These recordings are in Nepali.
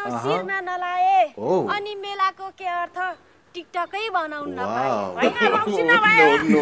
शिरमा नलाए अनि मेलाको के अर्थ टिकटकै बनाउन नपाए हैन मौसी नभए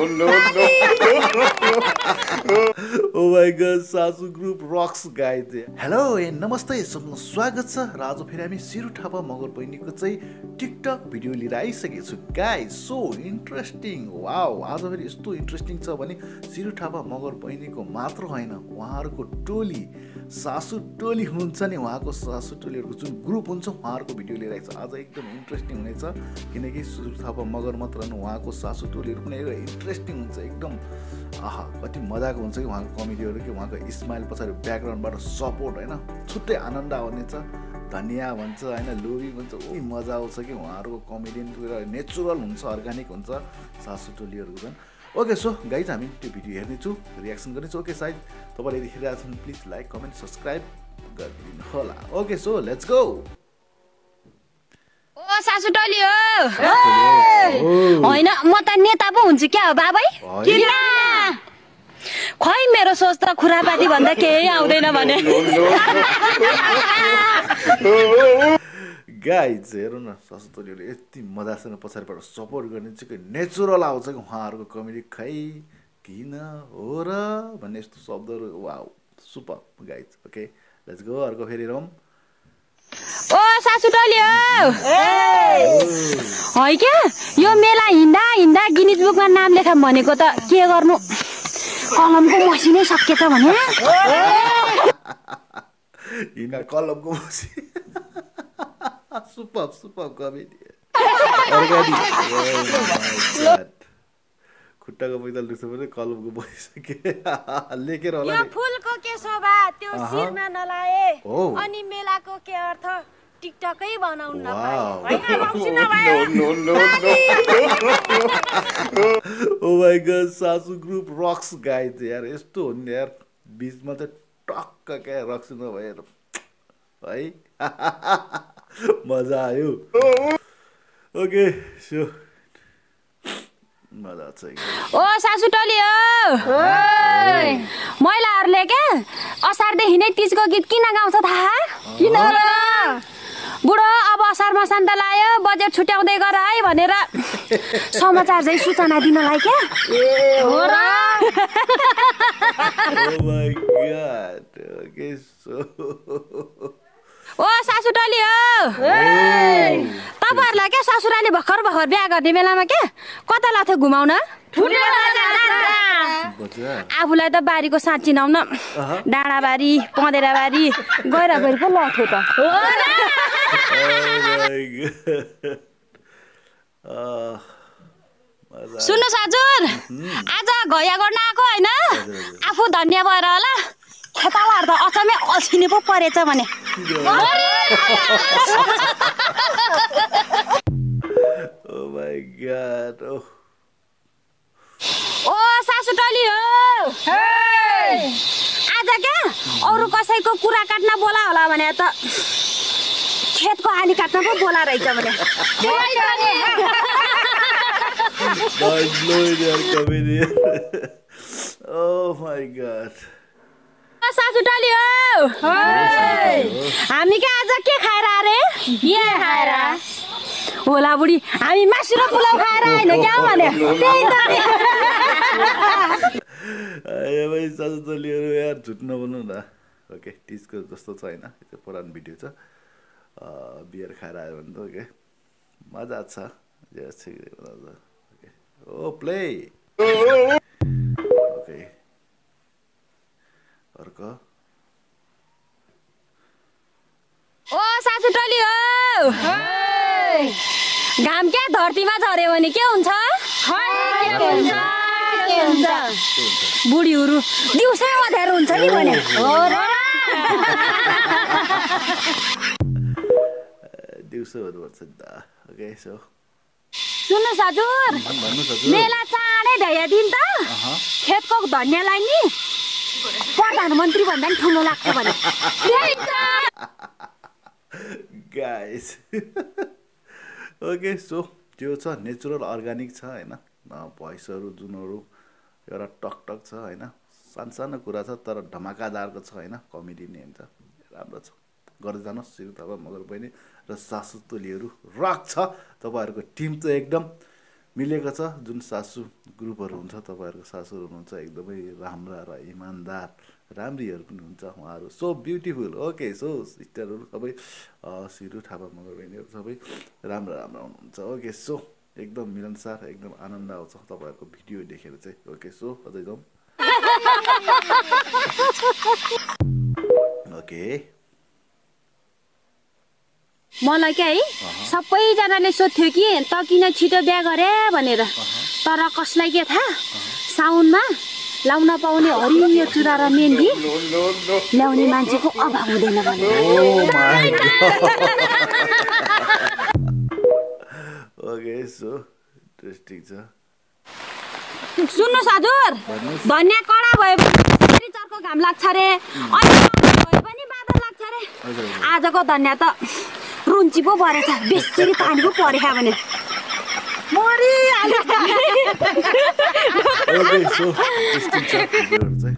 ओ माय गॉड सासु group rocks guys hello and नमस्ते सबैलाई स्वागत छ र आज फेरि हामी सिरुथापा मगर बहिनीको चाहिँ टिकटक भिडियो लिएर आइसकेको छु गाइज सो इन्ट्रेस्टिङ वाउ आज फेरि यस्तो इन्ट्रेस्टिङ छ भने सिरुथापा मगर बहिनीको मात्र होइन उहाँहरूको टोली सासु टोली हुनुहुन्छ नि उहाँको सासु टोलीहरूको जुन ग्रुप हुन्छ उहाँहरूको भिडियो लिएर आएको छ आज एकदम इन्ट्रेस्टिङ हुनेछ किनकि सिरुथापा मगर मात्र होइन उहाँको सासु टोलीहरू पनि इन्ट्रेस्टिङ हुन्छ एकदम आहा कति मजाको हुन्छ कि उहाँको कमेडीहरू कि उहाँको स्माइल पछाडि ब्याकग्राउन्डबाट सपोर्ट होइन छुट्टै आनन्द आउने छ धनिया भन्छ होइन लोभी भन्छ ओ मजा आउँछ कि उहाँहरूको कमेडियन नेचुरल हुन्छ अर्ग्यानिक हुन्छ सासु टोलीहरूको झन् ओके सो गाइज हामी त्यो भिडियो हेर्नेछु रियाक्सन गर्नेछु ओके सायद तपाईँले यदि हेरिरहेको छ भने प्लिज लाइक कमेन्ट सब्सक्राइब गरिदिनु होला ओके सो लेट्स गो ओ सासु टोली हो होइन म त नेता पो हुन्छु क्या हो बाबै किन खै मेरो सोच त खुरापाती भन्दा केही आउँदैन भने गाइज हेरौँ न सासु टोलीहरूले यति मजासँग पछाडिबाट सपोर्ट गर्ने चाहिँ कि नेचुरल आउँछ कि उहाँहरूको कमेडी खै किन हो र भन्ने यस्तो शब्दहरू wow super guys okay let's go अर्को फेरि हेरौँ ओ सासु टोली हो है क्या यो मेला हिँड्दा हिँड्दा गिनिज बुकमा नाम लेखाम भनेको त के गर्नु कलमको मसिनै सकिएछ भने हिँड्दा कलमको मसी सुपर सुपर कमेडी खुट्टाको पैदल दुख्छ भने कलमको बसिसके लेखेर होला यो फुलको के शोभा त्यो शिरमा नलाए अनि मेलाको के अर्थ टिकटकै बनाउन नपाए हैन मौसी नभए ओ माय गॉड सासु ग्रुप रक्स गाइज यार यस्तो हो नि यार बीचमा चाहिँ टक्क क्या रक्स नभएर है मजा आयो ओके सो मजा छ ओ सासु टोली हो महिलाहरूले क्या असारदेखि नै तीजको गीत किन गाउँछ थाहा किन र बुढो अब असार मसान त लायो बजेट छुट्याउँदै गर है भनेर समाचार चाहिँ सूचना दिनलाई क्या हो र oh my god okay so ओ सासु टोली हो तपाईहरुलाई क्या ससुराले भर्खर भर्खर बिहा गर्ने बेलामा क्या कता लाथ्यो घुमाउन आफूलाई त बारीको साँच चिनाउन डाँडाबारी पँधेराबारी गैराबारी पो लथ्यो त सुन्नुहोस् हजुर आज घैया गर्न आएको होइन आफू धन्य भएर होला खेतालाहरू त अचम्मै अल्छिने पो परेछ भने ओ माय गॉड ओ सासु टोली हो आज क्या अरू कसैको कुरा काट्न बोला होला भने त खेतको आली काट्न पो बोला रहेछ भने ओ माय गॉड सासु टोली हो हामी क्या आज के खाएर अरे बिहा खाएर होला बुढी हामी मासु र पुलाउ खाएर होइन क्या भने त्यही त भाइ सासु टोलीहरू यार झुट नबोल्नु न ओके टिजको जस्तो छ होइन त्यो पुरानो भिडियो छ बियर खाएर आयो भने त ओके मजा छ ओके ओ प्ले ओके अर्को ओ सासु टोली हो घाम क्या धरतीमा झऱ्यो भने के हुन्छ बुढीहरू दिउँसै अँध्यारो हुन्छ नि भने हो र दिउँसोहरू भन्छ नि त ओके सो सुन्नुहोस् हजुर मेला चाँडै भ्याइया दिन त खेतको धनियाँलाई नि प्रधानमन्त्री भन्दा पनि ठुलो लाग्छ भने गाइस ओके सो त्यो छ नेचुरल अर्ग्यानिक छ होइन भोइसहरू जुनहरू एउटा टकटक छ होइन सानो सानो कुरा छ तर धमाकादारको छ होइन कमेडी नै हुन्छ राम्रो छ गर्दै जानुहोस् सिरु थापा मगर बहिनी र सासु तोलीहरू रक छ तपाईँहरूको टिम त एकदम मिलेको छ जुन सासु ग्रुपहरू हुन्छ तपाईँहरूको सासुहरू हुनुहुन्छ एकदमै राम्रा र इमान्दार राम्रीहरू पनि हुन्छ उहाँहरू सो ब्युटिफुल ओके सो सिस्टरहरू सबै सिरु थापा मगर बहिनीहरू सबै राम्रा राम्रा हुनुहुन्छ ओके सो एकदम मिलनसार एकदम आनन्द आउँछ तपाईँहरूको भिडियो देखेर चाहिँ ओके सो अझै जाउँ ओके मलाई क्या है सबैजनाले सोध्थ्यो कि त किन छिटो बिहा गरे भनेर तर कसलाई के थाहा साउनमा लाउन पाउने हरियो चुरा र मेहन्दी ल्याउने मान्छेको अभाव हुँदैन भने ओके सो इन्ट्रेस्टिङ छ सुन्नुहोस् हजुर धनियाँ कडा भयो फेरि चर्को घाम लाग्छ रे अनि भए पनि बादल लाग्छ रे आजको धनियाँ त रुन्ची पो परेछ बेसी पानी पो परेछ भने ओके सो इन्ट्रेस्टिङ छ भिडियोहरू चाहिँ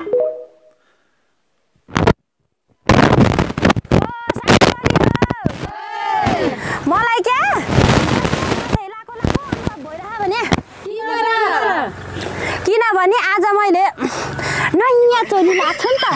मलाई क्या किनभने आज मैले नयाँ चोली लाग्छु नि त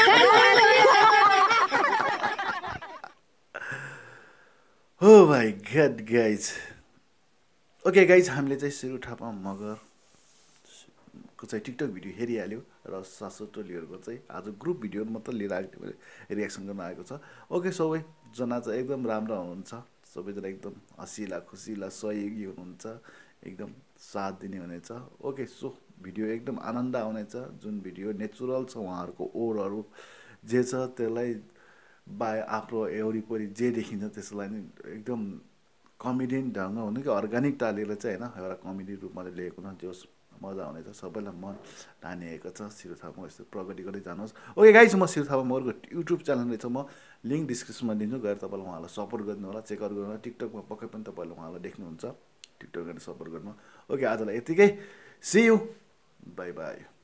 हो भाइ गड गाइज ओके गाइज हामीले चाहिँ सिरु थापा मगरको चाहिँ टिकटक भिडियो हेरिहाल्यो र सासु टोलीहरूको चाहिँ आज ग्रुप भिडियो मात्र लिएर आएको थियो रियाक्सन गर्न आएको छ ओके सबैजना चाहिँ एकदम राम्रो हुनुहुन्छ सबैजना एकदम हँसिला खुसिला सहयोगी हुनुहुन्छ एकदम साथ दिने हुनेछ ओके सो भिडियो एकदम आनन्द आउनेछ जुन भिडियो नेचुरल छ उहाँहरूको ओरहरू जे छ त्यसलाई आफ्नो वरिपरि जे देखिन्छ त्यसलाई नै एकदम कमेडियन ढङ्ग हुनु कि अर्ग्यानिक टालेर चाहिँ होइन एउटा कमेडी रूपमा ल्याएको न जोस मजा आउनेछ सबैलाई मन तानिएको छ सिरु थापा यस्तो प्रगति गर्दै जानुहोस् ओके गाइज म सिरु थापा मगरको युट्युब च्यानल रहेछ म लिङ्क डिस्क्रिप्सनमा दिन्छु गएर तपाईँलाई उहाँलाई सपोर्ट गर्नु होला चेकआउट गर्नु होला टिकटकमा पक्कै पनि तपाईँहरूले उहाँलाई देख्नुहुन्छ टिकटक गरेर सपोर्ट गर्नु ओके आजलाई यतिकै सी यू बाई बाई